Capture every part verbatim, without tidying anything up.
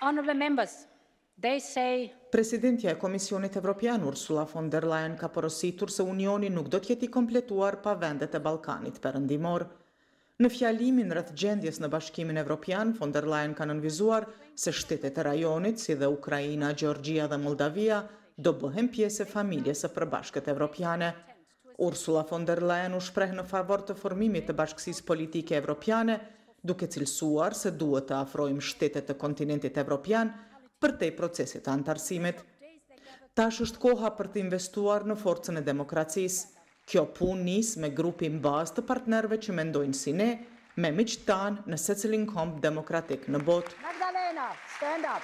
Honourable members, they say Presidentja e Komisionit Evropian Ursula von der Leyen ka porositur se Unioni nuk do të jetë i kompletuar pa vendet e Ballkanit Perëndimor. Në fjalimin rreth gjendjes në Bashkimin Evropian, von der Leyen ka nënvizuar se shtetet e rajonit, si dhe Ukraina, Gjeorgjia dhe Moldavia, do bëhen pjesë e familjes së përbashkët evropiane. Ursula von der Leyen u shpreh në favor të formimit të bashkësisë politike evropiane, duke cilësuar se duhet të afrojmë shtetet të kontinentit evropian përtej procesit të antarësimit. Tash është koha për të investuar në forcën e demokracisë. Kjo punë nis me grupin bazë të partnerëve që mendojnë si ne, me miqtë tanë në secilin komb demokratik në botë. Magdalena, stand up.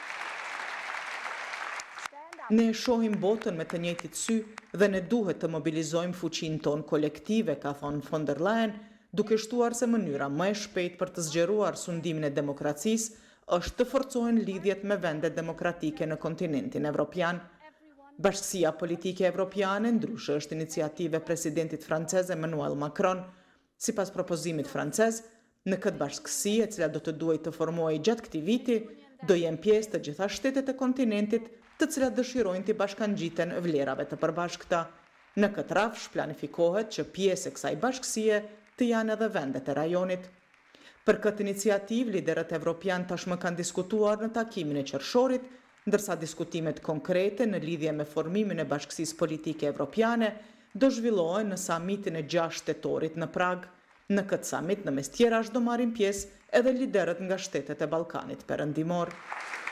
Ne shohim botën me të njëjtit sy dhe ne duhet të mobilizojmë fuqinë tonë kolektive, ka thonë von der Leyen, duke shtuar se mënyra më e shpejtë për të zgjeruar sundimin e demokracisë është të forcohen lidhjet me vendet demokratike në kontinentin evropian. Bashkësia politike evropiane ndryshe është iniciative presidentit francez Emmanuel Macron. Sipas propozimit francez, në këtë bashkësi e cila do të duhet të formohej gjatë këtij viti, do jenë pjesë të gjitha shtetet e kontinentit të cilat dëshirojnë të bashkangjiten vlerave të përbashkëta. Në këtë rafsh planifikohet që pjesë e kësaj bashkësie të janë edhe vendet e rajonit. Për këtë iniciativë, liderët evropian tashmë kanë diskutuar në takimin e qershorit, ndërsa diskutimet konkrete në lidhje me formimin e bashkësisë politike evropiane do zhvillohen në samitin e gjashtë shtetorit në Prag. Në këtë samit, në mes tjerash do marrin pjesë edhe liderët nga shtetet e Ballkanit Perëndimor.